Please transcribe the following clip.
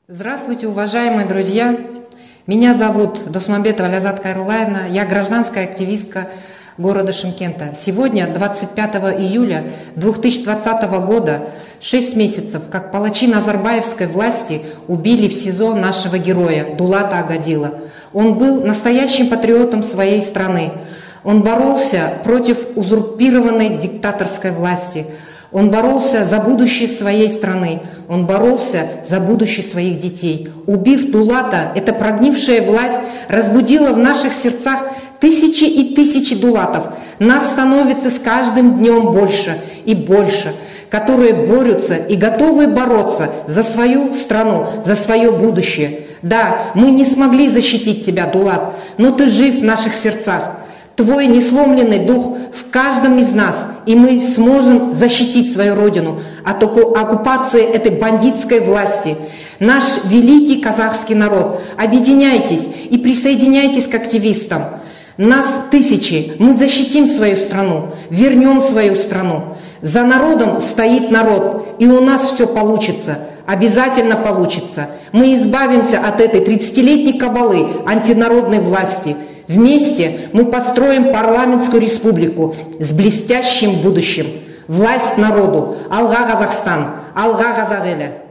Здравствуйте, уважаемые друзья! Меня зовут Досмамбетова Лязат Кайрулаевна, я гражданская активистка города Шымкента. Сегодня, 25 июля 2020 года, 6 месяцев, как палачи назарбаевской власти убили в СИЗО нашего героя Дулата Агадила. Он был настоящим патриотом своей страны. Он боролся против узурпированной диктаторской власти. Он боролся за будущее своей страны, он боролся за будущее своих детей. Убив Дулата, эта прогнившая власть разбудила в наших сердцах тысячи и тысячи дулатов. Нас становится с каждым днем больше и больше, которые борются и готовы бороться за свою страну, за свое будущее. Да, мы не смогли защитить тебя, Дулат, но ты жив в наших сердцах. Твой несломленный дух в каждом из нас, и мы сможем защитить свою родину от оккупации этой бандитской власти. Наш великий казахский народ, объединяйтесь и присоединяйтесь к активистам. Нас тысячи, мы защитим свою страну, вернем свою страну. За народом стоит народ, и у нас все получится. Обязательно получится. Мы избавимся от этой 30-летней кабалы антинародной власти. Вместе мы построим парламентскую республику с блестящим будущим. Власть народу. Алга Казахстан, Алга Казах элі.